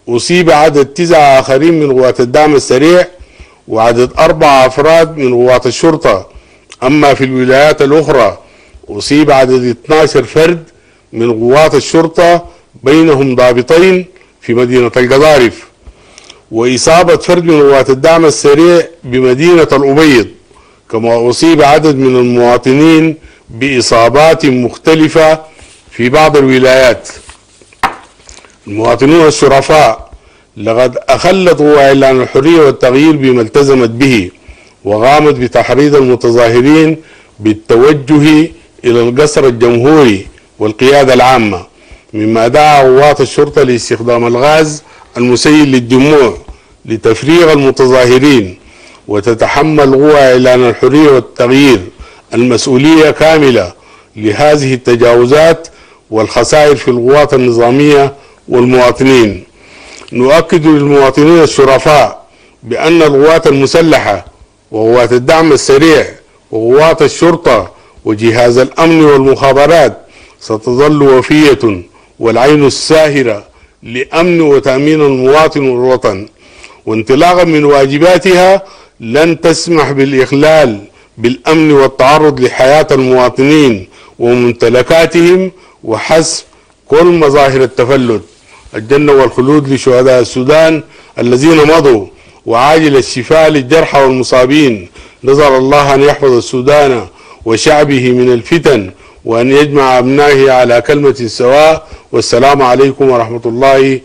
أصيب عدد 9 آخرين من قوات الدعم السريع وعدد 4 أفراد من قوات الشرطة. أما في الولايات الأخرى أصيب عدد 12 فرد من قوات الشرطة بينهم ضابطين في مدينة القضارف، وإصابة فرد من قوات الدعم السريع بمدينة الأبيض. كما أصيب عدد من المواطنين بإصابات مختلفة في بعض الولايات. المواطنون الشرفاء لقد أخلت قوى إعلان الحرية والتغيير بما التزمت به، وقامت بتحريض المتظاهرين بالتوجه إلى القصر الجمهوري والقيادة العامة، مما دعا قوات الشرطة لاستخدام الغاز المسيل للدموع لتفريغ المتظاهرين. وتتحمل قوى إعلان الحرية والتغيير المسؤولية كاملة لهذه التجاوزات والخسائر في القوات النظامية والمواطنين. نؤكد للمواطنين الشرفاء بأن القوات المسلحة وقوات الدعم السريع وقوات الشرطة وجهاز الأمن والمخابرات ستظل وفية والعين الساهرة لأمن وتأمين المواطن والوطن، وانطلاقا من واجباتها لن تسمح بالإخلال بالأمن والتعرض لحياة المواطنين وممتلكاتهم وحسب كل مظاهر التفلت. الجنة والخلود لشهداء السودان الذين مضوا، وعاجل الشفاء للجرحى والمصابين. نسأل الله أن يحفظ السودان وشعبه من الفتن، وأن يجمع أبنائه على كلمة سواء. والسلام عليكم ورحمة الله